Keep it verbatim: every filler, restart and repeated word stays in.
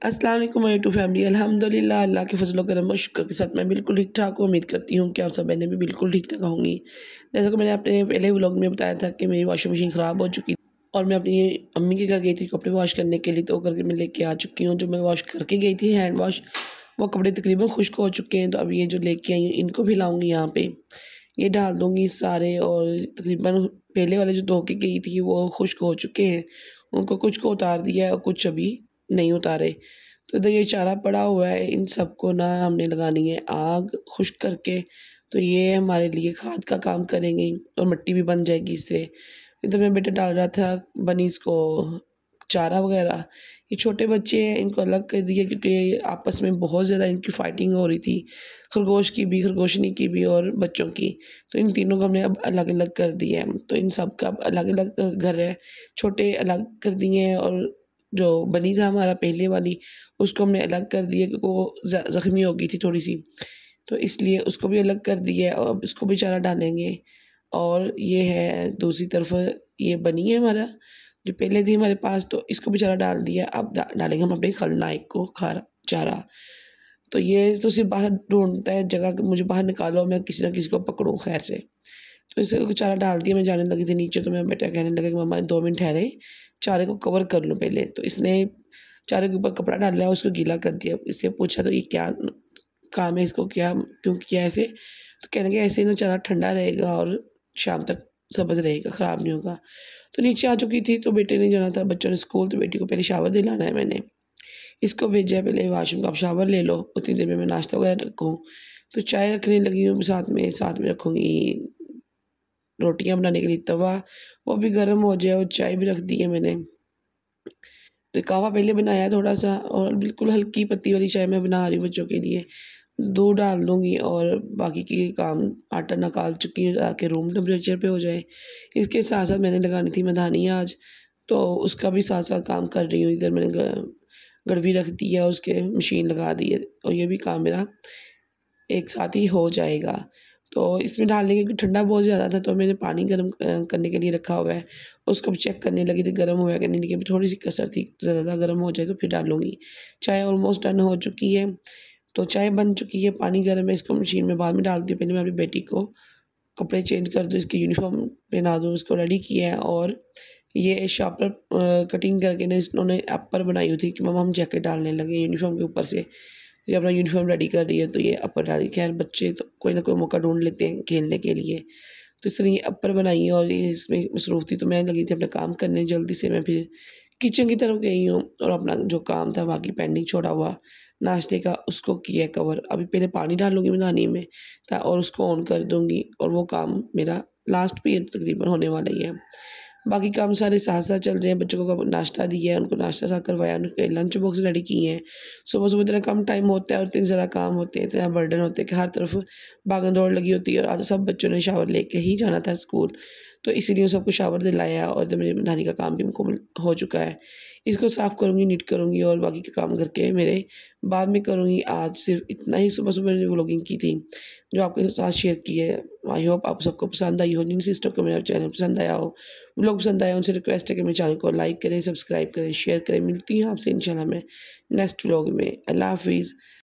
अस्सलाम वालेकुम my to family. अल्हम्दुलिल्लाह अल्लाह के फजल करम और शुक्र के साथ मैं बिल्कुल ठीक ठाक हूँ। उम्मीद करती हूँ कि आप सब मैंने भी बिल्कुल ठीक ठाक होंगी। जैसा कि मैंने अपने पहले व्लॉग में बताया था कि मेरी वॉशिंग मशीन ख़राब हो चुकी और मैं अपनी अम्मी के घर गई थी कपड़े वॉश करने के लिए, तो करके मैं लेके आ चुकी हूँ। जो मैं वॉश करके गई थी हैंड वॉश, वो कपड़े तकरीबन खुश्क हो चुके हैं। तो अब ये जो लेके आई हूँ इनको भी लाऊँगी, यहाँ पे ये डाल दूँगी सारे। और तकरीबन पहले वाले जो धो के गई थी वो खुश्क हो चुके हैं, उनको कुछ को उतार दिया है और कुछ अभी नहीं उतारे। तो इधर ये चारा पड़ा हुआ है, इन सबको ना हमने लगानी है आग खुश्क करके, तो ये हमारे लिए खाद का काम करेंगे और मिट्टी भी बन जाएगी इससे। इधर मेरा बेटा डाल रहा था बनीज़ को चारा वगैरह। ये छोटे बच्चे हैं, इनको अलग कर दिया क्योंकि आपस में बहुत ज़्यादा इनकी फाइटिंग हो रही थी, खरगोश की भी, खरगोशनी की भी और बच्चों की। तो इन तीनों को हमने अब अलग अलग कर दिया है। तो इन सब का अब अलग अलग घर है, छोटे अलग कर दिए हैं और जो बनी था हमारा पहले वाली उसको हमने अलग कर दिया क्योंकि वो ज़ख्मी हो गई थी थोड़ी सी, तो इसलिए उसको भी अलग कर दिया है और अब इसको भी चारा डालेंगे। और ये है दूसरी तरफ, ये बनी है हमारा जो पहले थी हमारे पास, तो इसको भी चारा डाल दिया। अब डा, डालेंगे हम अपने खलनायक को खारा चारा। तो ये तो सिर्फ बाहर ढूंढता है जगह कि मुझे बाहर निकालो, मैं किसी ना किसी को पकड़ूं खैर से। तो इसे चारा डाल दिया, मैं जाने लगी थी नीचे, तो मेरा बेटा कहने लगा कि मम्मा दो मिनट ठहरे, चारे को कवर कर लूँ पहले। तो इसने चारे के ऊपर कपड़ा डाला, उसको गीला कर दिया। इससे पूछा तो ये क्या काम है, इसको क्या क्यों किया ऐसे? तो कहने लगे ऐसे ना चारा ठंडा रहेगा और शाम तक सब्ज़ रहेगा, ख़राब नहीं होगा। तो नीचे आ चुकी थी, तो बेटे ने जाना था बच्चों ने स्कूल, तो बेटी को पहले शावर दिलाना है मैंने। इसको भेजा है पहले वॉशरूम का, आप शावर ले लो, उतनी देर में मैं नाश्ता वगैरह रखूँ। तो चाय रखने लगी हूँ, साथ में साथ में रखूँगी रोटियाँ बनाने के लिए तवा, वो भी गर्म हो जाए और चाय भी रख दी है मैंने। तो कहवा पहले बनाया थोड़ा-सा और बिल्कुल हल्की पत्ती वाली चाय मैं बना रही हूँ बच्चों के लिए। दूध डाल दूँगी और बाकी के काम आटा निकाल चुकी हूँ ताकि रूम टेम्परेचर पे हो जाए। इसके साथ-साथ मैंने लगानी थी मधानी आज, तो उसका भी साथ-साथ काम कर रही हूँ। इधर मैंने ग गड़वी रख दी है, उसके मशीन लगा दी है और ये भी काम मेरा एक साथ ही हो जाएगा। तो इसमें डालने के ठंडा बहुत ज़्यादा था, तो मैंने पानी गर्म अ, करने के लिए रखा हुआ है। उसको भी चेक करने लगी थी गर्म हुआ है कि नहीं, लेकिन थोड़ी-सी कसर थी, ज़्यादा गर्म हो जाए तो फिर डालूँगी। चाय ऑलमोस्ट डन हो चुकी है, तो चाय बन चुकी है, पानी गर्म है, इसको मशीन में बाद में डालती हूँ। पहले मैं अपनी बेटी को कपड़े चेंज कर दूँ, इसकी यूनिफ़ॉर्म पहना दूँ, उसको रेडी किया है। और ये शार्पनर अ, कटिंग करके ना इन्होंने अपर बनाई हुई थी कि मम्मा हम जैकेट डालने लगे यूनिफ़ॉर्म के ऊपर से। ये अपना यूनिफ़ॉर्म रेडी कर रही है, तो ये अपर डाली। खैर बच्चे तो कोई ना कोई मौका ढूँढ लेते हैं खेलने के लिए, तो इसलिए ये अपर बनाई है और ये इसमें मसरूफ़ थी, तो मैं लगी थी अपना काम करने। जल्दी से मैं फिर किचन की तरफ गई हूँ और अपना जो काम था बाकी पेंडिंग छोड़ा हुआ नाश्ते का उसको किया कवर। अभी पहले पानी डालूँगी मधानी में ता और उसको ऑन कर दूँगी और वो काम मेरा लास्ट पे तकरीबन होने वाला ही है। बाकी काम सारे साथ-साथ चल रहे हैं। बच्चों को नाश्ता दिया है, उनको नाश्ता सा करवाया, उनके लंच बॉक्स रेडी किए हैं। सुबह-सुबह इतना कम टाइम होता है और इतने ज़्यादा काम होते हैं, इतना बर्डन होते हैं कि हर तरफ भागम-दौड़ लगी होती है और आज सब बच्चों ने शावर लेके ही जाना था स्कूल, तो इसीलिए सबको शावर दिलाया और जब मेरी मधानी का काम भी मुकम्मल हो चुका है। इसको साफ़ करूँगी, नीट करूँगी और बाकी के काम घर के मेरे बाद में करूँगी। आज सिर्फ इतना ही सुबह-सुबह मैंने व्लॉगिंग की थी, जो आपके साथ शेयर की है। आई होप आप सबको पसंद आई हो। जिन सिस्टर को मेरा चैनल पसंद आया हो, व्लॉग पसंद आया, उनसे रिक्वेस्ट है कि मेरे चैनल को लाइक करें, सब्सक्राइब करें, शेयर करें। मिलती हूँ आपसे इंशाल्लाह मैं नेक्स्ट व्लॉग में। अल्लाह हाफ़िज़।